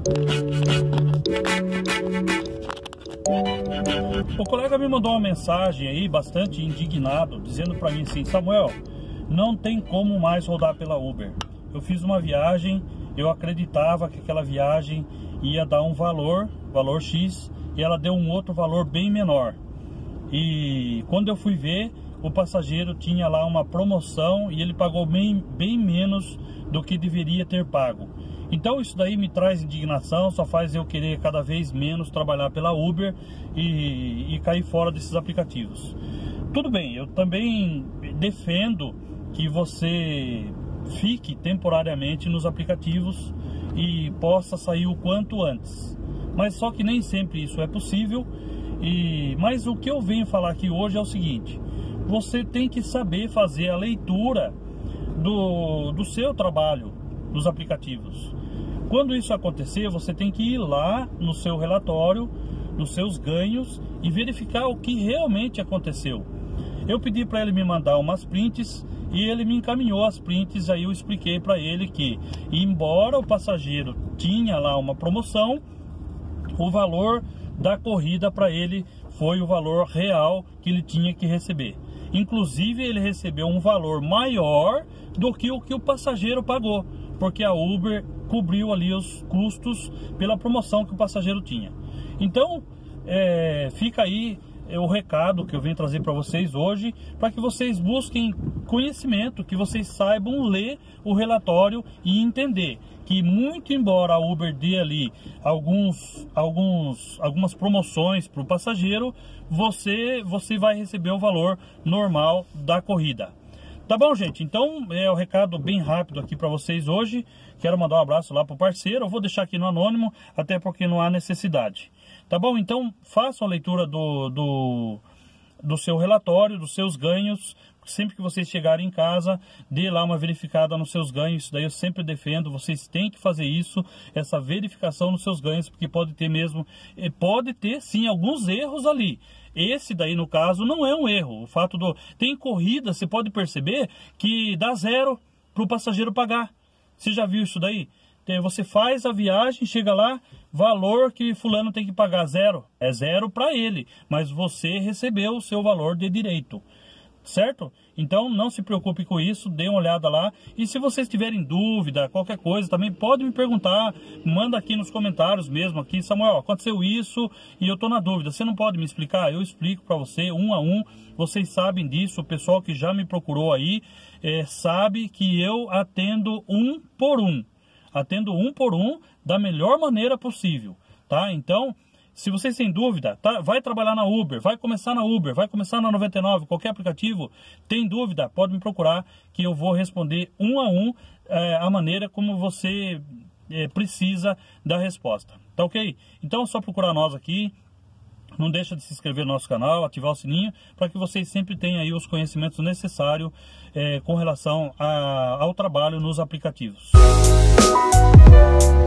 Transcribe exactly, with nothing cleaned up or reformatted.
O colega me mandou uma mensagem aí bastante indignado, dizendo para mim assim: Samuel, não tem como mais rodar pela Uber. Eu fiz uma viagem, eu acreditava que aquela viagem ia dar um valor, valor X, e ela deu um outro valor bem menor. E quando eu fui ver, o passageiro tinha lá uma promoção e ele pagou bem, bem menos do que deveria ter pago. Então isso daí me traz indignação, só faz eu querer cada vez menos trabalhar pela Uber e, e cair fora desses aplicativos. Tudo bem, eu também defendo que você fique temporariamente nos aplicativos e possa sair o quanto antes. Mas só que nem sempre isso é possível. E, mas o que eu venho falar aqui hoje é o seguinte: você tem que saber fazer a leitura do, do seu trabalho nos aplicativos. Quando isso acontecer, você tem que ir lá no seu relatório, nos seus ganhos e verificar o que realmente aconteceu. Eu pedi para ele me mandar umas prints e ele me encaminhou as prints. Aí eu expliquei para ele que, embora o passageiro tinha lá uma promoção, o valor da corrida para ele foi o valor real que ele tinha que receber. Inclusive ele recebeu um valor maior do que o que o passageiro pagou, porque a Uber cobriu ali os custos pela promoção que o passageiro tinha. Então é, fica aí o recado que eu venho trazer para vocês hoje, para que vocês busquem conhecimento, que vocês saibam ler o relatório e entender que, muito embora a Uber dê ali alguns, alguns, algumas promoções para o passageiro, você, você vai receber o valor normal da corrida. Tá bom, gente? Então é o recado bem rápido aqui para vocês hoje. Quero mandar um abraço lá pro parceiro. Eu vou deixar aqui no anônimo, até porque não há necessidade. Tá bom? Então façam a leitura do, do, do seu relatório, dos seus ganhos. Sempre que vocês chegarem em casa, dê lá uma verificada nos seus ganhos. Isso daí eu sempre defendo. Vocês têm que fazer isso, essa verificação nos seus ganhos, porque pode ter mesmo, pode ter sim alguns erros ali. Esse daí, no caso, não é um erro. O fato do... Tem corrida, você pode perceber que dá zero para o passageiro pagar. Você já viu isso daí? Tem, você faz a viagem, chega lá, valor que fulano tem que pagar, zero. É zero para ele, mas você recebeu o seu valor de direito. Certo? Então não se preocupe com isso, dê uma olhada lá. E se vocês tiverem dúvida, qualquer coisa, também pode me perguntar. Manda aqui nos comentários mesmo aqui: Samuel, aconteceu isso e eu tô na dúvida, você não pode me explicar? Eu explico para você um a um. Vocês sabem disso, o pessoal que já me procurou aí é, sabe que eu atendo um por um. Atendo um por um da melhor maneira possível, tá? Então, se vocês têm dúvida, tá, vai trabalhar na Uber, vai começar na Uber, vai começar na noventa e nove, qualquer aplicativo, tem dúvida, pode me procurar que eu vou responder um a um é, a maneira como você é, precisa da resposta, tá ok? Então é só procurar nós aqui, não deixa de se inscrever no nosso canal, ativar o sininho, para que vocês sempre tenham aí os conhecimentos necessários é, com relação a, ao trabalho nos aplicativos.